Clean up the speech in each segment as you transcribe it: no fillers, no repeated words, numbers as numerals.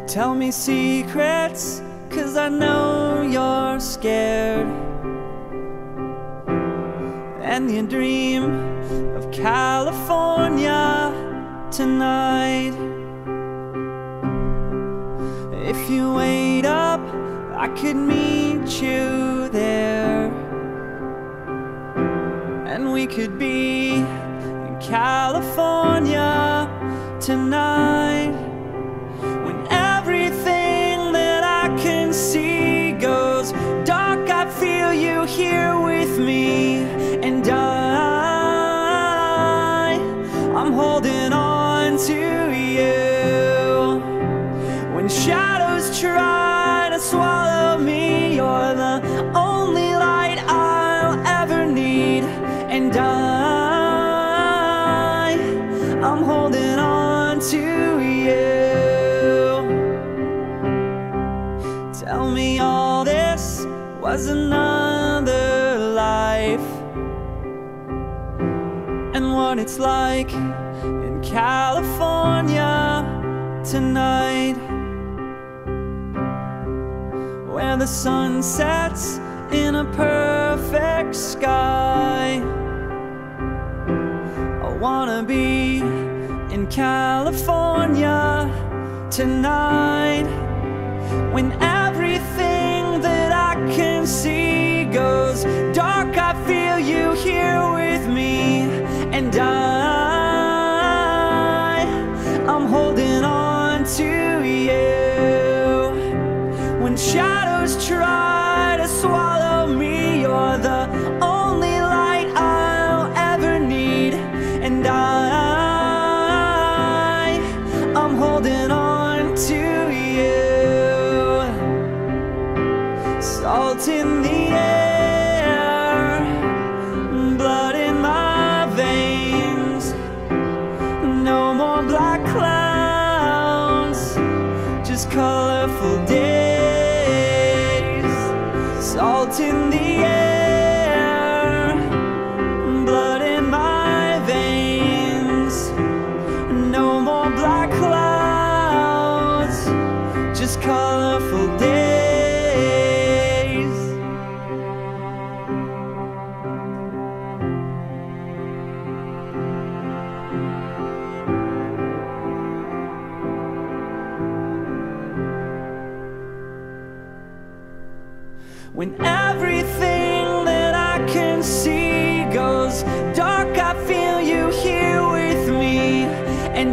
Tell me secrets, 'cause I know you're scared, and you dream of California tonight. If you wait up, I could meet you there, and we could be in California tonight. When everything that I can see goes dark, I feel you here with me, and I'm holding on to you. When shadows try to swallow me, you're the only light I'll ever need, and I'm holding on to you. Tell me all this was another life, and what it's like in California tonight, where the sun sets in a perfect sky. I wanna be in California tonight, when everything that I can see goes dark. I feel you here with me, and I'm holding on to you. When shadows try to swallow me, you're the only light I'll ever need, and I'm holding on to you. Salt in the air, blood in my veins, no more black clouds, just colorful days. Salt in the air, blood in my veins, no more black clouds, just colorful days. When everything that I can see goes dark, I feel you here with me, and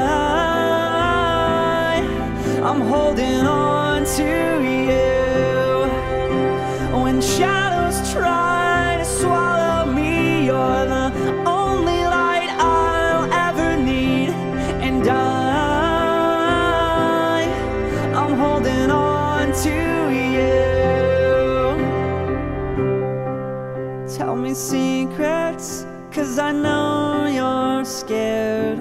I'm holding on to you. When shadows try to swallow me, you're the only light I'll ever need, and I'm holding on to you. Tell me secrets, 'cause I know you're scared,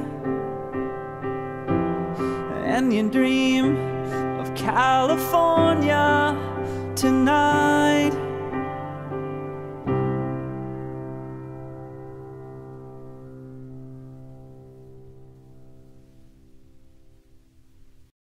and you dream of California tonight.